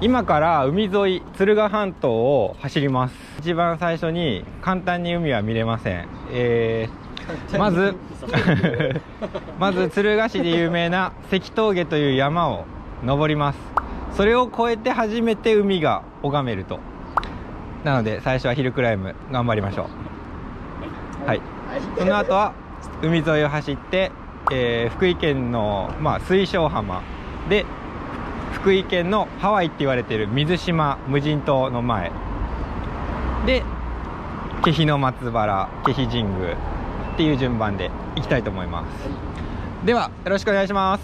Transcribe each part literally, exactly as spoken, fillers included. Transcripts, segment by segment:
今から海沿い敦賀半島を走ります。一番最初に簡単に海は見れません。えー、まずまず敦賀市で有名な関峠という山を登ります。それを越えて初めて海が拝めると。なので最初はヒルクライム頑張りましょう。はい、その後は海沿いを走って、えー、福井県の、まあ、水晶浜で福井県のハワイって言われている水島無人島の前で気比の松原、気比神宮っていう順番で行きたいと思います。ではよろしくお願いします。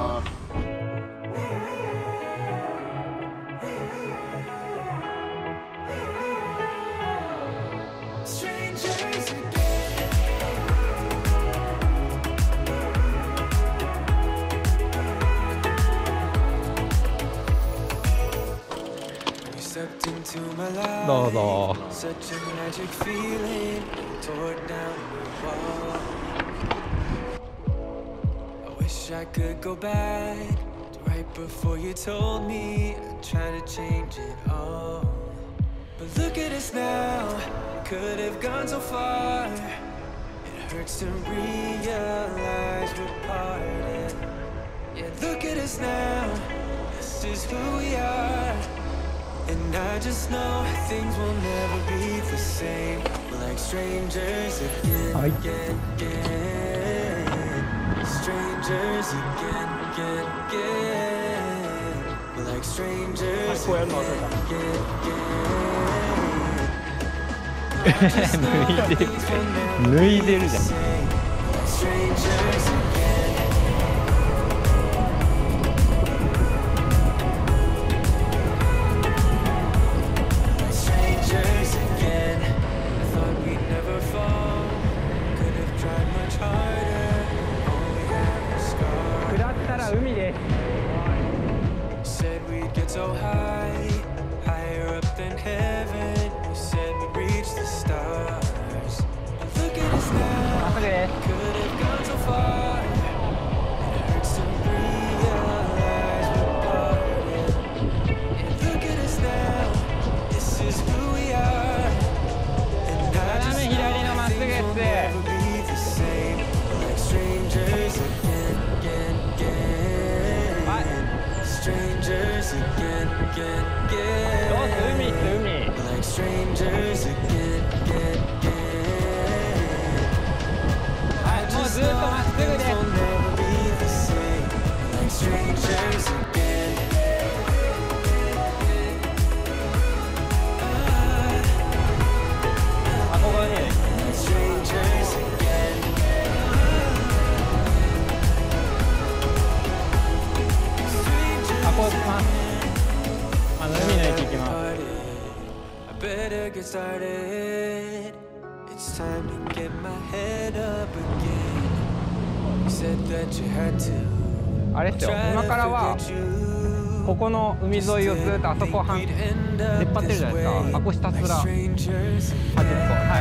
どうぞ。I could go back to right before you told me I tried to change it all, but look at us now. Could have gone so far. It hurts to realize we're parted. Yeah, look at us now. This is who we are. And I just know things will never be the same. We're like strangers again, again, again. Strangers again, again, again. We're like strangers again, again, again. I just know things will never be the same. Like strangers again. Said we'd get so high, higher up than heaven. We said we'd reach the stars. But look at us now. Could have gone so far. It hurts to realize we're parted. Yeah, look at us now. This is who we are. And I just know things will never be the same. Like strangers again, again, again. Strangers again, again, again. Like strangers again, again, again. I just know things will never be the same. Like strangers again. Like strangers again. I better get started. It's time to get my head up again. You said that you had to. あれですよ、今からはここの海沿いをずっとあそこは出っ張ってるじゃないですか。あこひたすら端っこ、はい。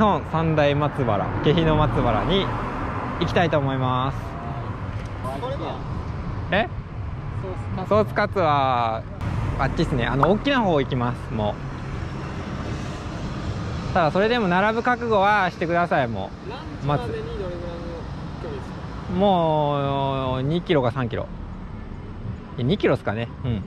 本三大松原、気比の松原に行きたいと思います。えソースカツはあっちですね、あの大きな方行きます。もうただそれでも並ぶ覚悟はしてください。もうまずもうにキロかさんキロ、にキロですかね。うん。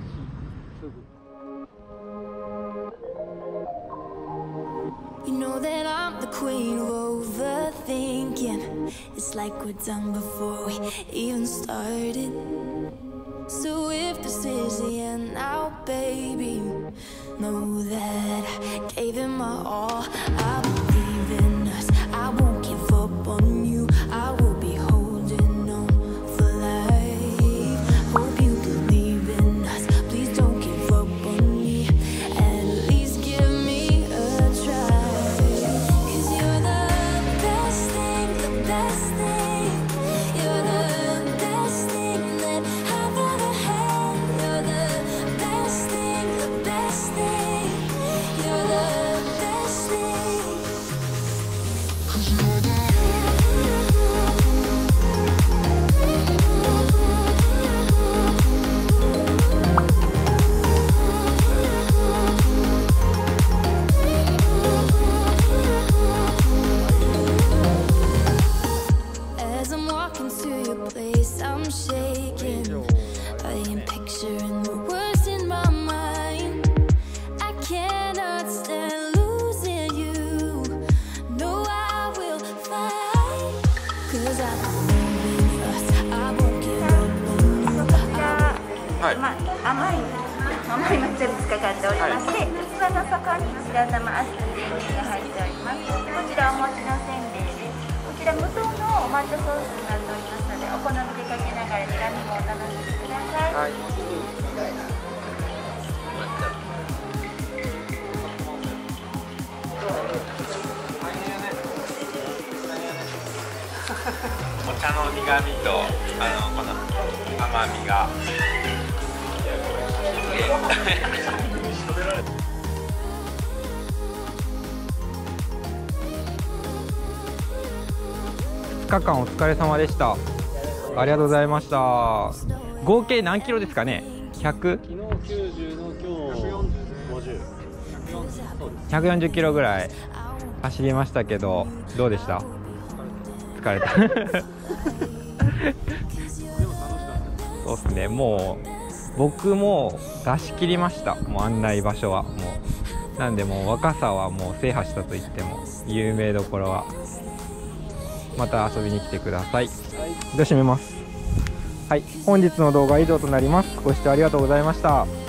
You know that I'm the queen of overthinking. It's like we're done before we even started. So if this is the end now, baby, know that I gave it my all. I believe in us, I won't give up on you. I will be holding on for life. Hope you believe in us, please don't give up on me. At least give me a try. Cause you're the best thing, the best thing. You're the best thing that I've ever had. You're the best thing, the best thing. You're the best thing. Cause you're the As I'm walking to your place, I'm shaking. I am picturing the words in my mind. I cannot stand losing you. No, I will fight. Cause I believe in us, I won't give up on you. はい。 まあ、甘い甘い抹茶蜜かかっておりまして、器の底に白玉アスプデンが入っております。こちらお餅のせんべいです。こちら無糖のお抹茶ソースになっておりますので、お好みでかけながら苦味もお楽しみください。はい。 お茶の苦味とあのこの甘みがふつかかんお疲れ様でした。ありがとうございました。合計何キロですかね。 ひゃく？ 昨日きゅうじゅうの今日ごじゅう。 ひゃくよんじゅっキロぐらい走りましたけど、どうでした？疲れたそうですね。もう僕も出し切りました。もう案内場所はもうなんで、もう若さはもう制覇したと言っても有名どころは。また遊びに来てください。じゃあ閉めます。はい、本日の動画は以上となります。ご視聴ありがとうございました。